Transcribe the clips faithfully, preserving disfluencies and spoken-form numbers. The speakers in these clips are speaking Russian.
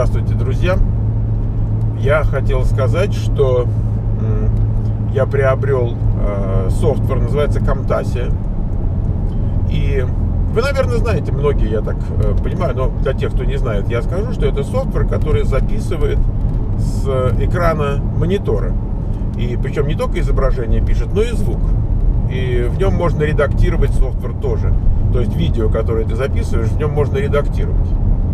Здравствуйте, друзья! Я хотел сказать, что я приобрел э, софтвер, называется Camtasia. И вы, наверное, знаете, многие, я так э, понимаю, но для тех, кто не знает, я скажу, что это софтвер, который записывает с экрана монитора. И причем не только изображение пишет, но и звук. И в нем можно редактировать софтвер тоже. То есть видео, которое ты записываешь, в нем можно редактировать.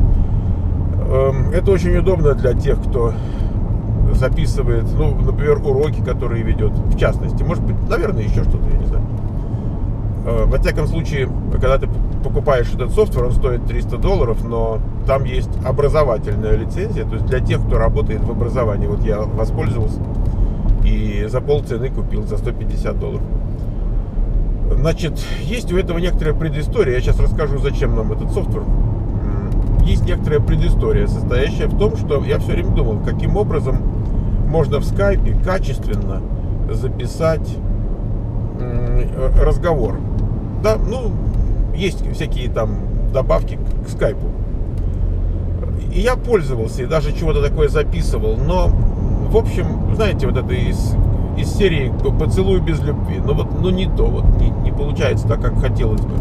Это очень удобно для тех, кто записывает, ну, например, уроки, которые ведет, в частности. Может быть, наверное, еще что-то, я не знаю. Во всяком случае, когда ты покупаешь этот софтвер, он стоит триста долларов, но там есть образовательная лицензия, то есть для тех, кто работает в образовании. Вот я воспользовался и за полцены купил, за сто пятьдесят долларов. Значит, есть у этого некоторая предыстория. Я сейчас расскажу, зачем нам этот софтвер. Есть некоторая предыстория, состоящая в том, что я все время думал, каким образом можно в скайпе качественно записать разговор. Да, ну, есть всякие там добавки к скайпу. И я пользовался, и даже чего-то такое записывал, но, в общем, знаете, вот это из, из серии «Поцелуй без любви», ну вот, ну не то, вот не, не получается так, как хотелось бы.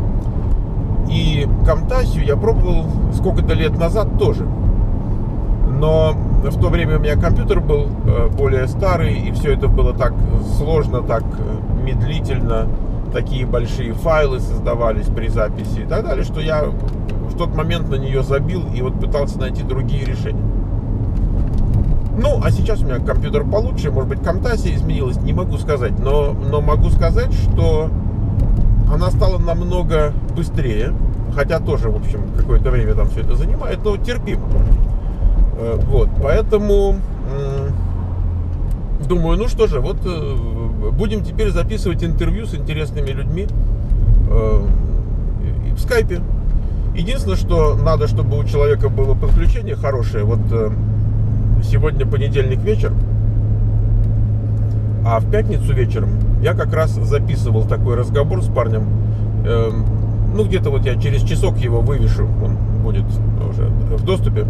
И Camtasia я пробовал сколько-то лет назад тоже. Но в то время у меня компьютер был более старый, и все это было так сложно, так медлительно. Такие большие файлы создавались при записи и так далее, что я в тот момент на нее забил и вот пытался найти другие решения. Ну, а сейчас у меня компьютер получше, может быть, Camtasia изменилась, не могу сказать, но, но могу сказать, что она стала намного быстрее, хотя тоже, в общем, какое-то время там все это занимает, но терпимо. Вот, поэтому думаю, ну что же, вот будем теперь записывать интервью с интересными людьми в скайпе. Единственное, что надо, чтобы у человека было подключение хорошее. Вот сегодня понедельник вечер, а в пятницу вечером я как раз записывал такой разговор с парнем. Ну, где-то вот я через часок его вывешу, он будет уже в доступе.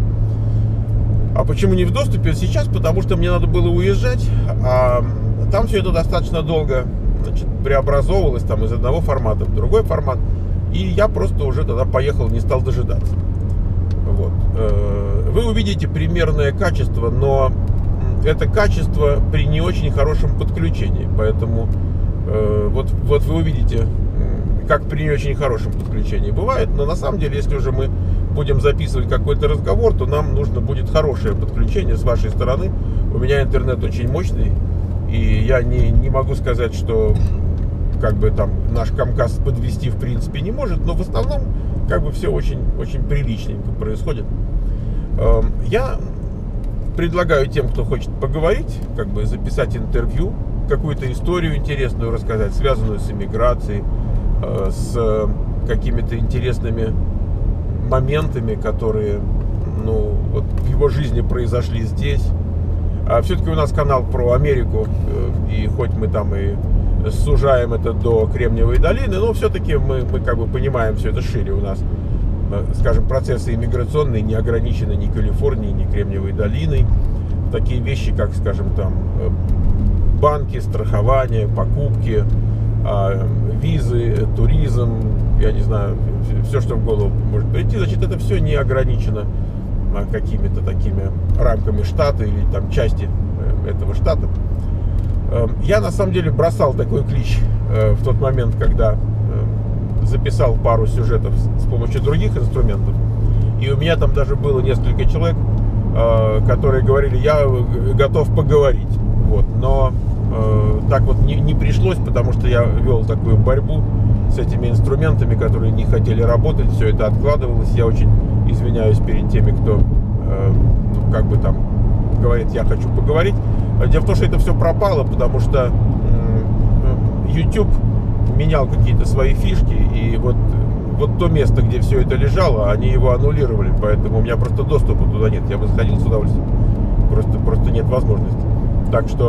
А почему не в доступе сейчас? Потому что мне надо было уезжать, а там все это достаточно долго, значит, преобразовывалось там из одного формата в другой формат. И я просто уже тогда поехал, не стал дожидаться. Вот. Вы увидите примерное качество, но это качество при не очень хорошем подключении. Поэтому вот, вот вы увидите, как при не очень хорошем подключении бывает. Но на самом деле, если уже мы будем записывать какой-то разговор, то нам нужно будет хорошее подключение с вашей стороны. У меня интернет очень мощный, и я не, не могу сказать, что как бы там наш Камкас подвести в принципе не может, но в основном как бы все очень, очень приличненько происходит. Я предлагаю тем, кто хочет поговорить, как бы записать интервью, какую-то историю интересную рассказать, связанную с иммиграцией, с какими-то интересными моментами, которые, ну, вот в его жизни произошли здесь. А все-таки у нас канал про Америку, и хоть мы там и сужаем это до Кремниевой долины, но все-таки мы, мы как бы понимаем все это шире. У нас, скажем, процессы иммиграционные не ограничены ни Калифорнией, ни Кремниевой долиной. Такие вещи, как, скажем, там банки, страхование, покупки, визы, туризм, я не знаю, все, что в голову может прийти, значит, это все не ограничено какими-то такими рамками штата или там части этого штата. Я на самом деле бросал такой клич в тот момент, когда записал пару сюжетов с помощью других инструментов, и у меня там даже было несколько человек, которые говорили: я готов поговорить, вот, но так вот не, не пришлось, потому что я вел такую борьбу с этими инструментами, которые не хотели работать, все это откладывалось. Я очень извиняюсь перед теми, кто э, ну, как бы там говорит: я хочу поговорить. Дело в том, что это все пропало, потому что э, YouTube менял какие-то свои фишки, и вот, вот то место, где все это лежало, они его аннулировали, поэтому у меня просто доступа туда нет. Я бы заходил с удовольствием, просто, просто нет возможности. Так что,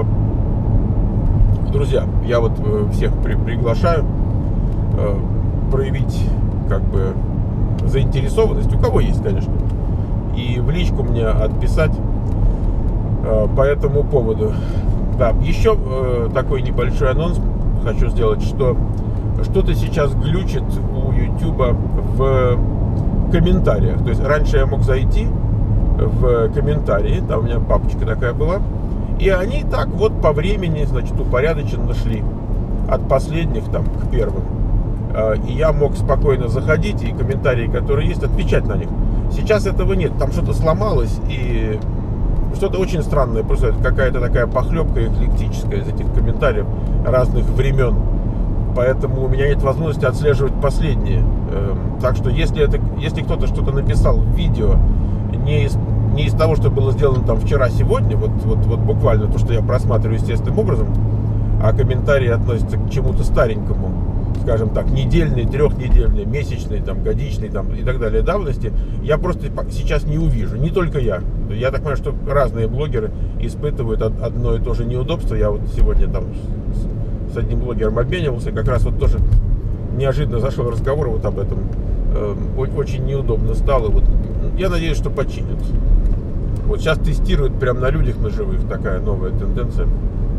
друзья, я вот всех при, приглашаю э, проявить как бы заинтересованность, у кого есть, конечно, и в личку мне отписать э, по этому поводу. Да, еще э, такой небольшой анонс хочу сделать, что что-то сейчас глючит у YouTube в комментариях. То есть раньше я мог зайти в комментарии, там у меня папочка такая была, и они так вот по времени, значит, упорядоченно шли от последних там к первым. И я мог спокойно заходить и комментарии, которые есть, отвечать на них. Сейчас этого нет, там что-то сломалось, и что-то очень странное, просто какая-то такая похлебка эклектическая из этих комментариев разных времен. Поэтому у меня нет возможности отслеживать последние. Так что если, это, если кто-то что-то написал в видео, не из, не из того, что было сделано там вчера-сегодня, вот, вот, вот буквально то, что я просматриваю естественным образом, а комментарии относятся к чему-то старенькому, скажем так, недельной, трехнедельной, месячной, там, годичной там, и так далее давности, я просто сейчас не увижу. Не только я. Я так понимаю, что разные блогеры испытывают одно и то же неудобство. Я вот сегодня там с, с одним блогером обменивался, как раз вот тоже неожиданно зашел разговор вот об этом. Э, очень неудобно стало. Вот, я надеюсь, что починят. Вот сейчас тестируют прямо на людях, на живых. Такая новая тенденция.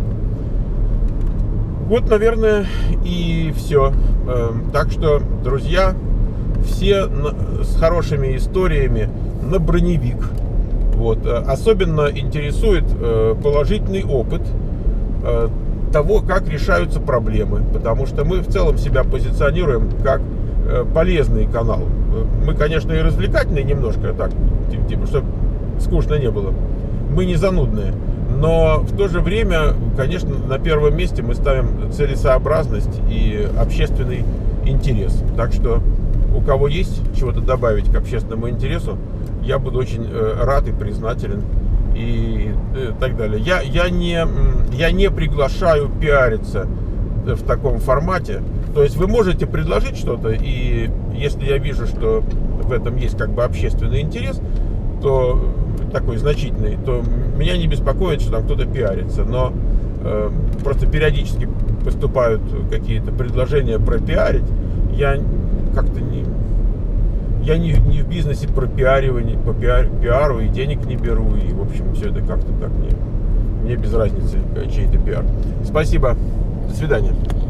Вот, наверное, и все. Так что, друзья, все с хорошими историями на броневик. Вот. Особенно интересует положительный опыт того, как решаются проблемы. Потому что мы в целом себя позиционируем как полезный канал. Мы, конечно, и развлекательные немножко, так, типа, чтобы скучно не было. Мы не занудные. Но в то же время, конечно, на первом месте мы ставим целесообразность и общественный интерес. Так что у кого есть чего-то добавить к общественному интересу, я буду очень рад и признателен и так далее. Я, я, не, я не приглашаю пиариться в таком формате. То есть вы можете предложить что-то, и если я вижу, что в этом есть как бы общественный интерес, то такой значительный, то меня не беспокоит, что там кто-то пиарится, но э, просто периодически поступают какие-то предложения пропиарить. Я как-то не, я не, не в бизнесе пропиаривания, по пиар, пиару и денег не беру, и в общем все это как-то так, мне, мне без разницы, чей-то пиар. Спасибо, до свидания.